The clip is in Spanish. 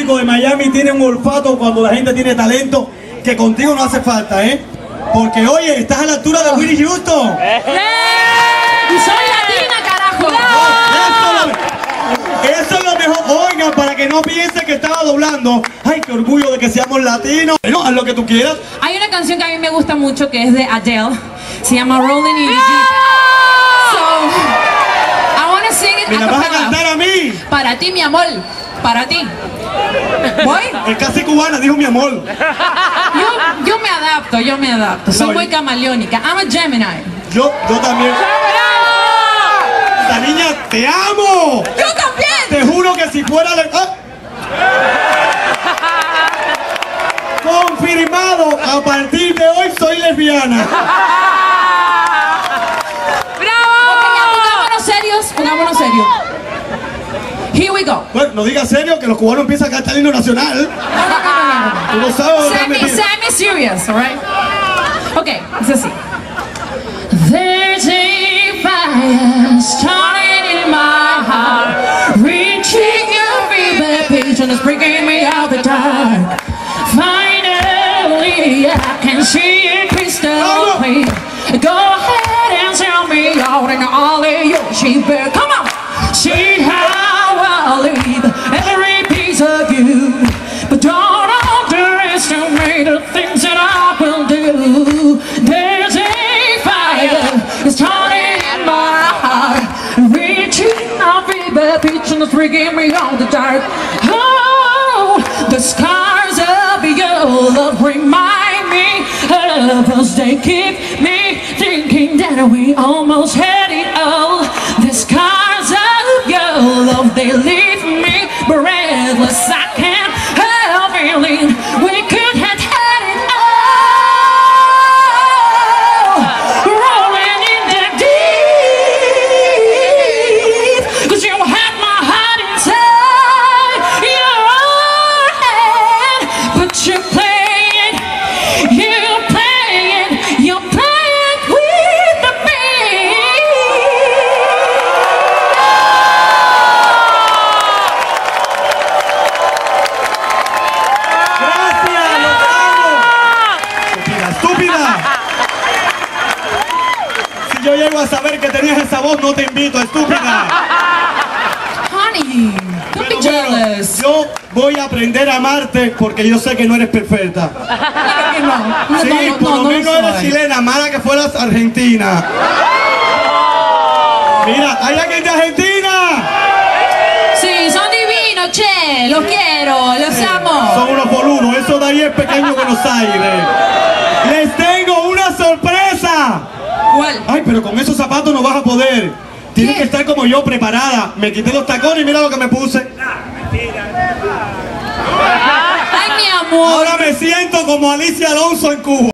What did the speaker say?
público de Miami tiene un olfato cuando la gente tiene talento que contigo no hace falta, ¿eh? Porque, oye, estás a la altura de Whitney Houston. Y soy latina, carajo. Eso es lo mejor. Oigan, para que no piense que estaba doblando. Ay, qué orgullo de que seamos latinos. Bueno, haz lo que tú quieras. Hay una canción que a mí me gusta mucho que es de Adele. Se llama Rolling in the Deep. So, I want to sing it. ¿Me la vas a cantar a mí? Para ti, mi amor. Para ti. ¿Voy? Es casi cubana, dijo mi amor. Yo me adapto. Soy muy camaleónica. I'm a Gemini. Yo también. ¡Esta niña, te amo! ¡Yo también! Te juro que si fuera... Confirmado, a partir de hoy soy lesbiana. Pongámonos serios. Here we go. Bueno, no digas serio que los cubanos empiezan a cantar el himno nacional. No. Tú no sabes. Semi-serious, alright? Ok, es así. There's a fire starting in my heart, reaching every page and it's bringing me out the dark. Finally, I can see it crystal clear. Go ahead and tell me out in all of your sheep. Come on! See how I leave every piece of you, but don't underestimate the things that I will do. There's a fire starting in my heart, reaching every beach and it's bringing me on the dark. Oh, the scars of your love remind me of us. They keep me thinking that we almost had it all. The scars of your love, they leave me breathless. I can't help feeling we could have had it all. Rolling in the deep, 'cause you had my heart inside your hand, but you're playing with the beat. Gracias, los amo. Estúpida. Si yo llego a saber que tenías esa voz, no te invito, estúpida. Honey, don't be Pero bueno, jealous. yo voy a aprender a amarte porque yo sé que no eres perfecta. Sí, por lo menos eres chilena, mala que fueras argentina. Mira, ¿hay alguien de Argentina? Sí, son divinos, che, los quiero, los amo. Son unos boludos, eso de ahí es pequeño Buenos Aires. Les tengo una sorpresa. ¿Cuál? Ay, pero con esos zapatos no vas a poder. Tienes que estar como yo, preparada. Me quité los tacones y mira lo que me puse. Ay, mi amor. Ahora me siento como Alicia Alonso en Cuba.